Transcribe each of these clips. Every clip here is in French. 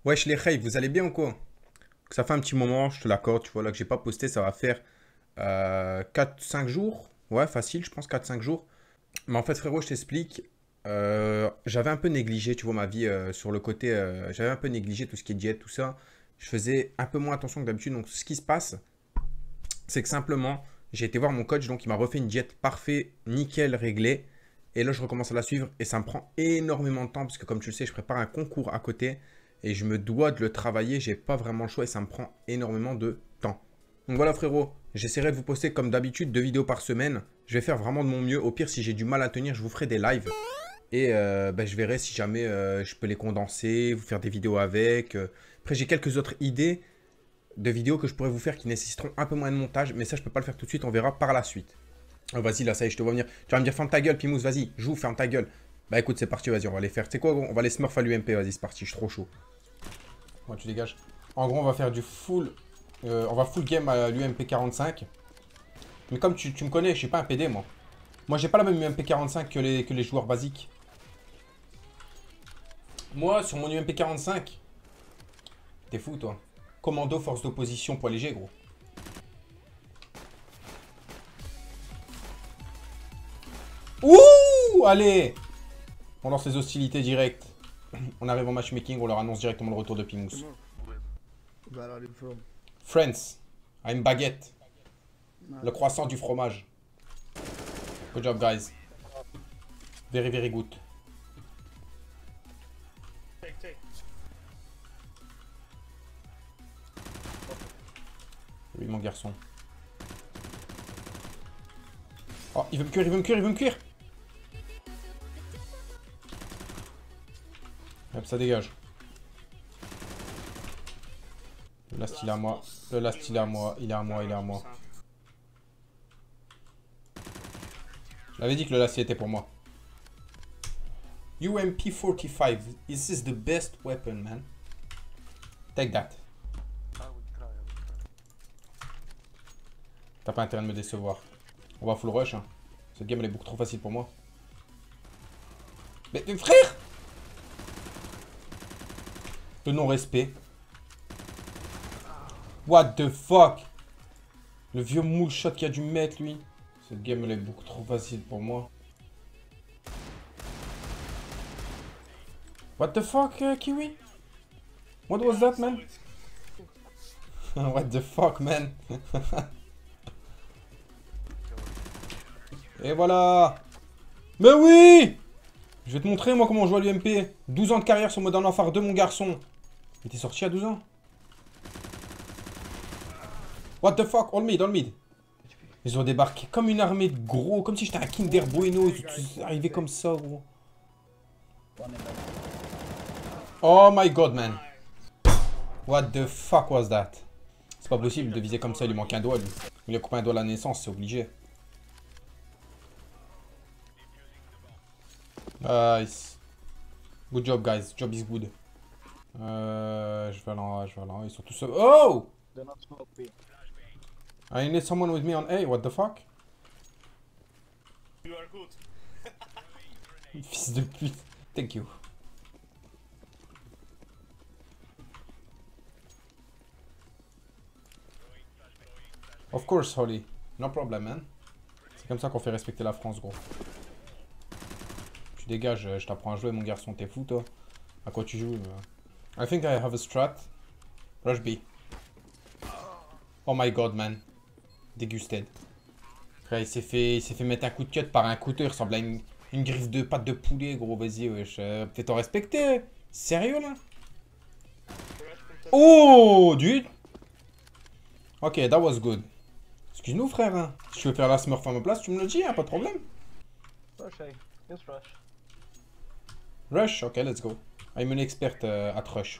Wesh les Khaïs, vous allez bien ou quoi? Ça fait un petit moment, je te l'accorde, tu vois, là que j'ai pas posté, ça va faire 4-5 jours. Ouais, facile, je pense 4-5 jours. Mais en fait, frérot, je t'explique. J'avais un peu négligé, tu vois, ma vie sur le côté. J'avais un peu négligé tout ce qui est diète, tout ça. Je faisais un peu moins attention que d'habitude. Donc, ce qui se passe, c'est que simplement, j'ai été voir mon coach, donc il m'a refait une diète parfait, nickel, réglée. Et là, je recommence à la suivre et ça me prend énormément de temps parce que, comme tu le sais, je prépare un concours à côté et je me dois de le travailler. J'ai pas vraiment le choix et ça me prend énormément de temps. Donc voilà, frérot, j'essaierai de vous poster comme d'habitude 2 vidéos par semaine. Je vais faire vraiment de mon mieux. Au pire, si j'ai du mal à tenir, je vous ferai des lives et je verrai si jamais je peux les condenser, vous faire des vidéos avec. Après, j'ai quelques autres idées de vidéos que je pourrais vous faire qui nécessiteront un peu moins de montage, mais ça, je peux pas le faire tout de suite, on verra par la suite. Oh, vas-y, là, ça y est, je te vois venir. Tu vas me dire, ferme ta gueule, Pimous, vas-y, joue, ferme ta gueule. Bah écoute, c'est parti, vas-y, on va les faire. Tu sais quoi, gros, on va les smurf à l'UMP, vas-y, c'est parti, je suis trop chaud. Ouais, tu dégages. En gros, on va faire du full. On va full game à l'UMP 45. Mais comme tu me connais, je suis pas un PD, moi. Moi, j'ai pas la même UMP 45 que les joueurs basiques. Moi, sur mon UMP 45, t'es fou, toi. Commando, force d'opposition, poids léger, gros. Ouh, allez! On lance les hostilités directes. On arrive en matchmaking, on leur annonce directement le retour de Pimous. Where are you from? Friends, I'm baguette. Ah, Le croissant du fromage. Good job, guys. Very, very good. Oui, mon garçon. Oh, il veut me cuire, il veut me cuire, il veut me cuire. Hop, ça dégage. Le last, il est à moi. Le last, il est à moi. Il est à moi, il est à moi. J'avais dit que le last, il était pour moi. UMP 45. Is this the best weapon, man? Take that. T'as pas intérêt de me décevoir. On va full rush, hein. Cette game, elle est beaucoup trop facile pour moi. Mais frère! Le non-respect. What the fuck? Le vieux moule shot qu'il a dû mettre, lui. Cette game, elle est beaucoup trop facile pour moi. What the fuck, Kiwi? What was that, man? What the fuck, man? Et voilà! Mais oui! Je vais te montrer, moi, comment on joue à l'UMP. 12 ans de carrière sur Modern Warfare 2, mon garçon. Mais t'es sorti à 12 ans? What the fuck? All mid, all mid. Ils ont débarqué comme une armée de gros, comme si j'étais un Kinder Bueno. Ils sont arrivés comme ça, gros. Oh my god, man. What the fuck was that? C'est pas possible de viser comme ça, il lui manque un doigt, lui. Il a coupé un doigt à la naissance, c'est obligé. Nice. Good job, guys. Job is good. Je vais là, je vais là. Ils sont tous... Oh! they're not smoke B. I need someone with me on A. What the fuck? You are good. Fils de pute. Thank you. Of course, Holly. No problem, man. C'est comme ça qu'on fait respecter la France, gros. Tu dégages, je t'apprends à jouer, mon garçon. T'es fou, toi? À quoi tu joues? I think I have a strat. Rush B. Oh my god, man. Dégusted. Frère, il s'est fait mettre un coup de cut par un couteau. Il ressemble à une griffe de pâte de poulet, gros. Vas-y, wesh. Fais-toi respecter. Sérieux, là? Oh, dude. Ok, that was good. Excuse-nous, frère. Hein. Si tu veux faire la smurf à ma place, tu me le dis, hein, pas de problème. Rush A. Just rush. Rush, ok, let's go. I'm an expert at rush.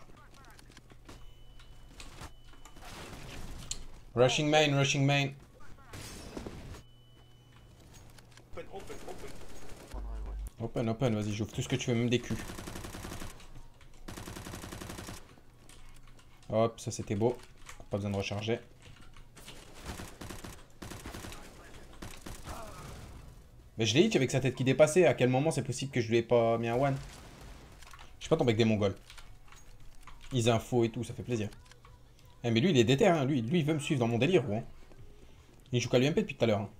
Rushing main, rushing main. Open, open, open. Open, open, vas-y, j'ouvre tout ce que tu veux, même des culs. Hop, ça c'était beau. Pas besoin de recharger. Mais je l'ai dit avec sa tête qui dépassait. À quel moment c'est possible que je lui ai pas mis un one? Je suis pas tombé avec des mongols. Ils infos et tout, ça fait plaisir. Eh, mais lui, il est déter, hein. Lui, il veut me suivre dans mon délire, gros. Il joue qu'à l'UMP depuis tout à l'heure. Hein.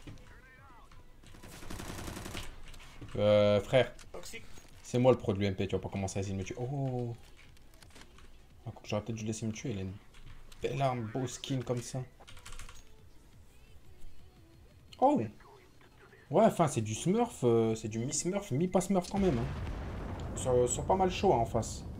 Frère, Toxique. c'est moi le pro de l'UMP, tu vas pas commencer à essayer de me tuer. Oh. J'aurais peut-être dû laisser me tuer, il a une belle arme, beau skin comme ça. Oh. Ouais, enfin, c'est du Smurf, c'est du mi-Smurf, mi-pas Smurf quand même. Hein. Ils sont pas mal chauds hein, en face.